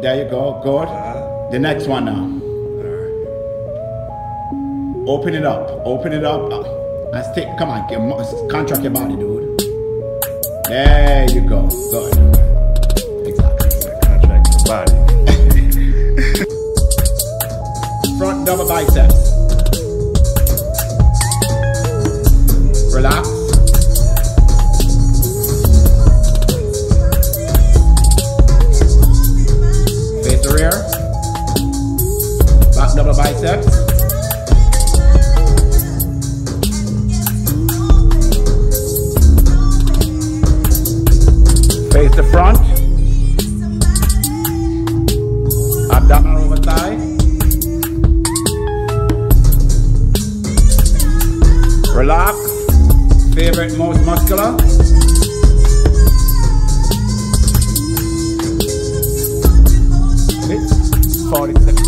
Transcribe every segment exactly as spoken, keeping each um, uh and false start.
There you go. Good. Uh-huh. The next one now. Alright. Open it up. Open it up. And stick. Come on. Contract your body, dude. There you go. Good. Exactly. Contract your body. Front double biceps. Relax. Face the rear. Back double biceps. Face the front. Abdominal over thigh. Relax. Favorite most muscular. forty seconds.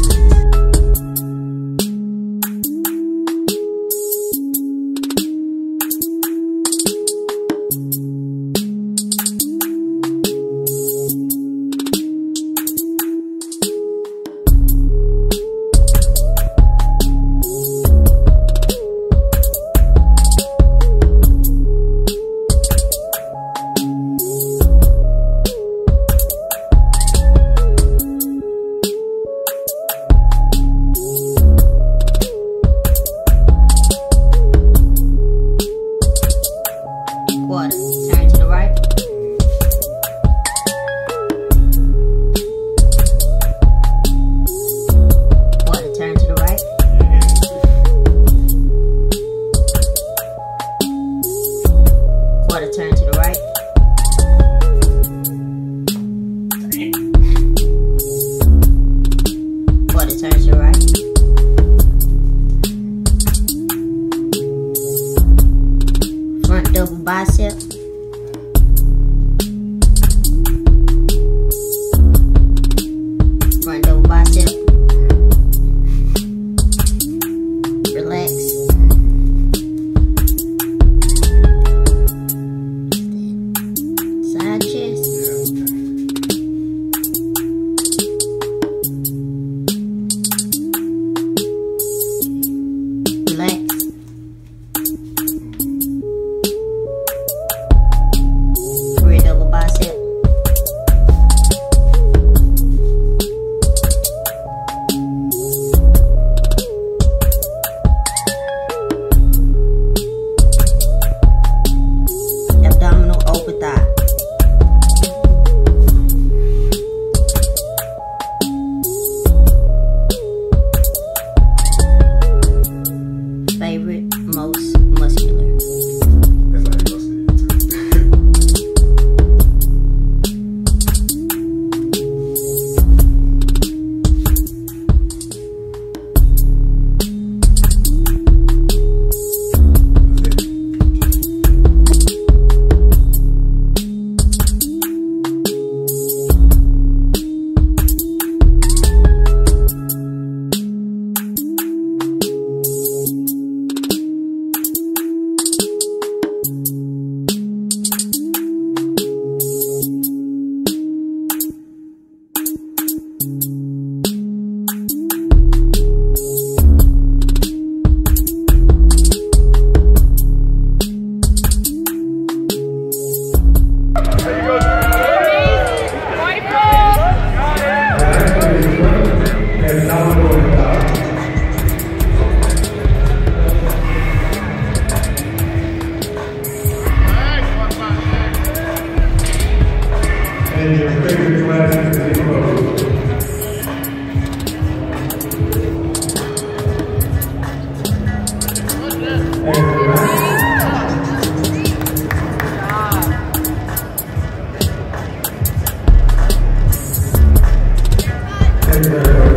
Quarter, turn to the right. Quarter, turn to the right. Quarter, turn to the right. Quarter, turn to the right. Front double bicep. Front double bicep. Relax. Side chest. Relax. Rear double bicep. Abdominal over thigh. Favorite most muscular. That's how you must And your favorite class is impromptu. And relax. And the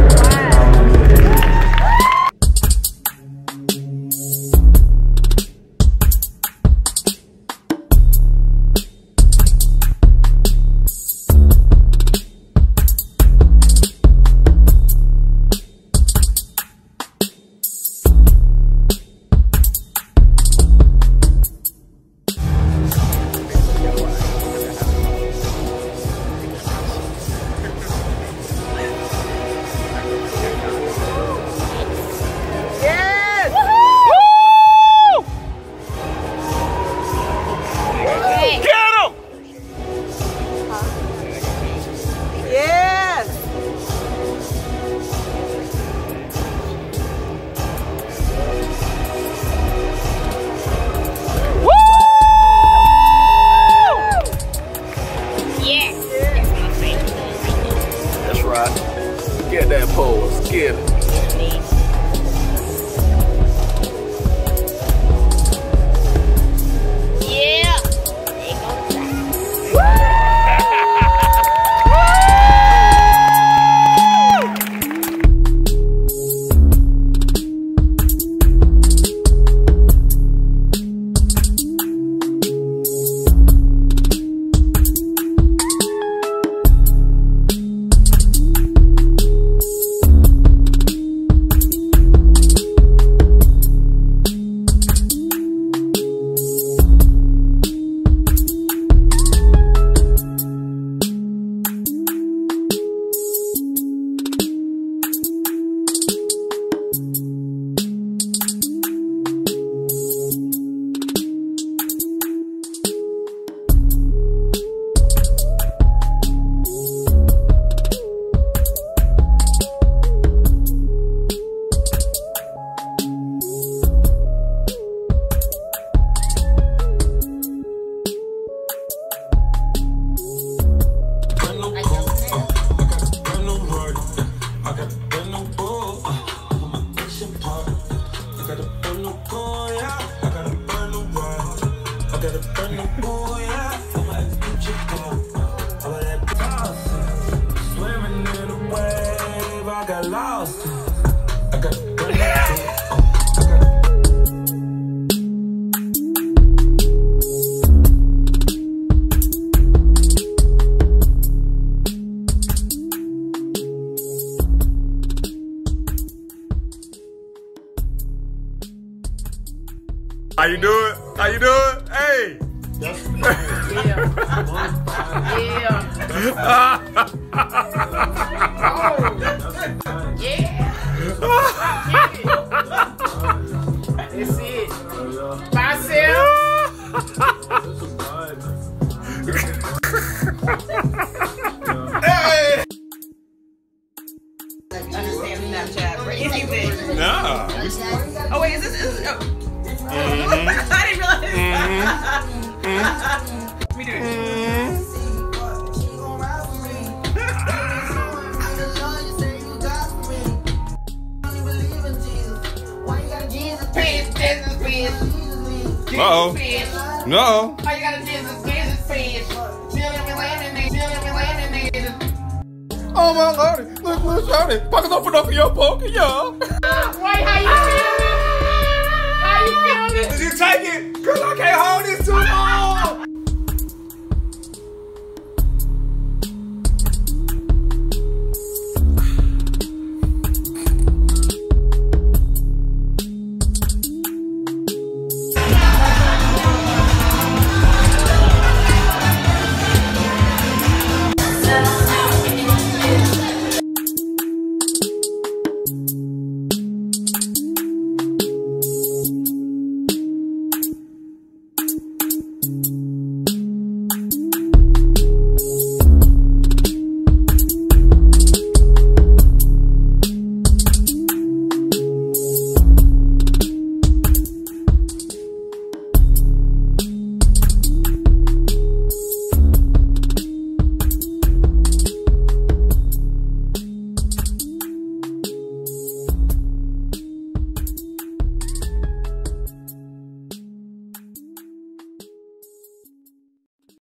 Look at that pose. Get it. Yeah. How you doing? How you doing? Hey! Yeah. That's it. Myself. Hey! Understand Snapchat for anything. Nah. Oh wait, is this? Is, oh. Mm-hmm. I didn't realize. Mm-hmm. Let me do it. Uh-oh. No. Oh, you got a Jesus, Jesus fish. Chillin' me landing, chillin' me landing. Oh my lordy. Look, look, shawty. Pockets open up for your poker, y'all. Wait, how you feeling? How you feeling? Did you take it? Cause I can't hold this too long.